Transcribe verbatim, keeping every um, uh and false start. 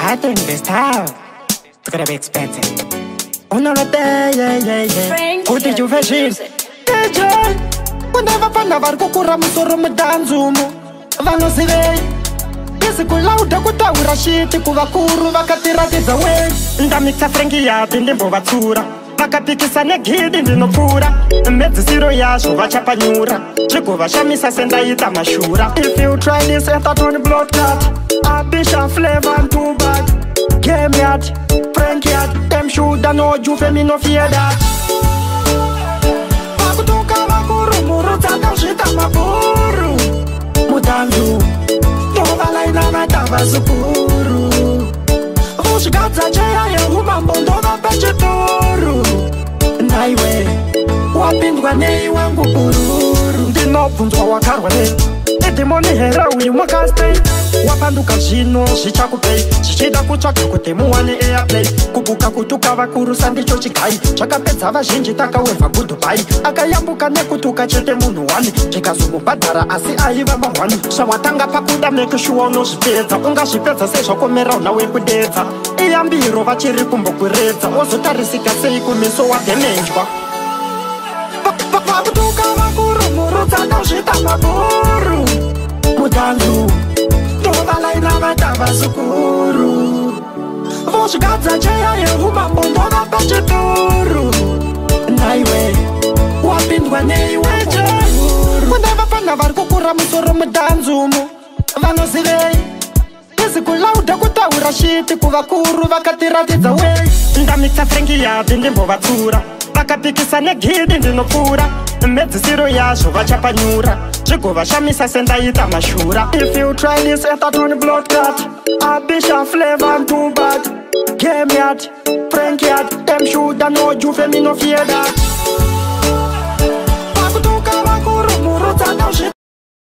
I think this time it's gonna be expensive. Another day, yeah, yeah, yeah. Who did you vision? D J Kuneva fana vari kukura musoro mudanzumo Vano sivei Isi kulauda kutaura shiti kuvakuru vakatiratidza wei Ndamixa frengi yapi ndimbo vatsura Vakapikisa negidi ndinopfura Medzisiro yazvo vachapanyura Zvigovashamisa sendaita mashura. If you try this enter Tony blood cut Abisha flavor and too bad. Game yard, prank yard. Them shoulda know you for me no fear that. Vakutuka vakuru muru tsaka ushita maburu Mudanzu Novalaina vatava zukuru Vushikadza cheya yehuma mbondo vapechituru Naiwe wapindwa nei wangu ururu Ndinobvunzwa wakarwa nei Edemoni hera uyu mwakastei Wapanduka zvino zvichakupei Zvichida kutsvaga kuti muwane airplay Kubuka kutuka vakuru sandicho chigai Zvakapedza vazhinji takaweva kuDubai Akayambuka nekutuka chete munhu wani Zvikazomubhadhara asi aiva mahwani Zvawatanga pakuda make sure unozvipedza Ungazvipedza sezvakomera una wekudedza Iyambiro vachiri kumbokuredza Wozotarisika sei kumeso wadhemenjwa Vakutuka vakuru muru tsaka ushita maburu Mudanzu Novalaina vatava zukuru Vushikadza cheya yehuma mbondo vapechituru Naiwe wapindwa nei weje Kune vafana vari kukura musoro mudanzumo Vanozivei Isi kulauda kutaura shiti kuvakuru vakatiratidza wei Ndamixa frengi yapi ndimbo vatsura Vakapikisa negidi ndinopfura Medzisiro yazvo vachapanyura Zvigovashamisa sendaita mashura. If you try this enter Tony blood cut Abisha flavor and too bad. Game yard, prank yard. Them shoulda know you for me no fear that.